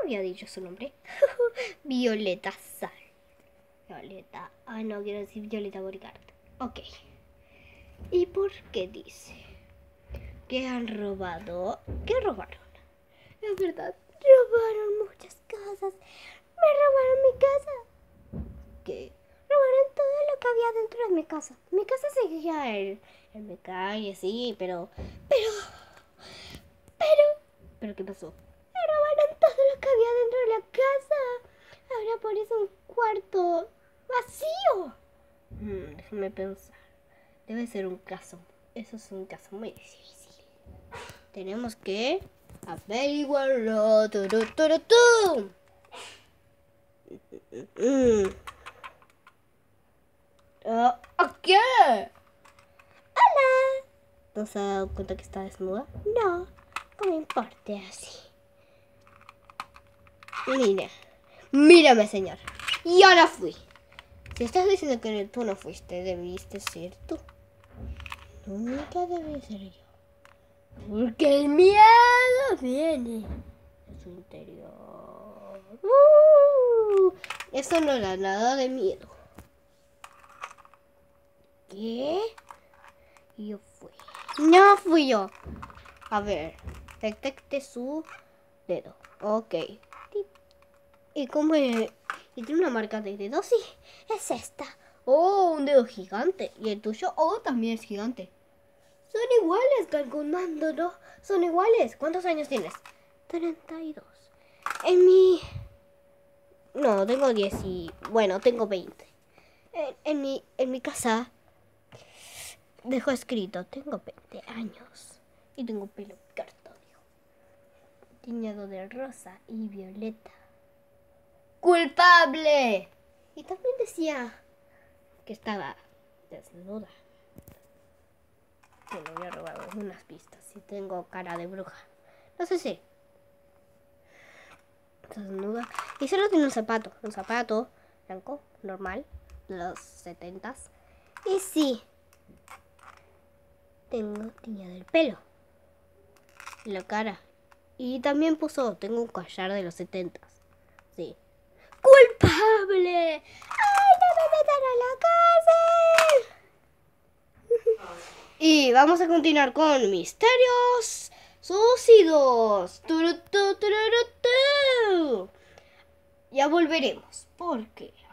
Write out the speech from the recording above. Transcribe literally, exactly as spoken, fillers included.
había dicho su nombre? Violeta Sal. Violeta. Ah, no, quiero decir Violeta Boricart. Ok. ¿Y por qué dice que han robado? ¿Qué robaron? Es verdad, robaron muchas casas. Me robaron mi casa. ¿Qué? Robaron todo lo que había dentro de mi casa. Mi casa seguía en, en mi calle, sí, pero... Pero... Pero... ¿Pero qué pasó? Me robaron todo lo que había dentro de la casa. Ahora por eso un cuarto vacío. Hmm, déjame pensar. Debe ser un caso. Eso es un caso muy difícil. Tenemos que averiguarlo. Turu, turu, tu. Mm. Uh, ¿Qué? Hola. ¿No se ha dado cuenta que está desnuda? No, no me importa así. Mira, mírame, señor. Yo no fui. Si estás diciendo que tú no fuiste, debiste ser tú. Nunca debí ser yo. Porque el miedo viene de su interior. Uh, eso no da nada de miedo. ¿Qué? Yo fui. No fui yo. A ver, detecte su dedo. Ok. ¿Y cómo es? ¿Y tiene una marca de dedo? Sí, es esta. Oh, un dedo gigante. ¿Y el tuyo? Oh, también es gigante. Son iguales, calculando, ¿no? Son iguales. ¿Cuántos años tienes? treinta y dos. En mi... No, tengo diez y... Bueno, tengo veinte. En, en, mi, en mi casa dejó escrito, tengo veinte años. Y tengo pelo cartonio. Tiñado de rosa y violeta. ¡Culpable! Y también decía que estaba desnuda. Que me había robado unas pistas y tengo cara de bruja. No sé si. Está desnuda. Y solo tiene un zapato. Un zapato blanco, normal, de los setentas. Y sí, tengo tiñado el pelo. Y la cara. Y también puso, tengo un collar de los setentas. Sí. ¡Culpable! ¡Ay, no me metan a la cárcel! Y vamos a continuar con misterios suicidos. Turu, tu, tururu, tu. Ya volveremos. ¿Por qué?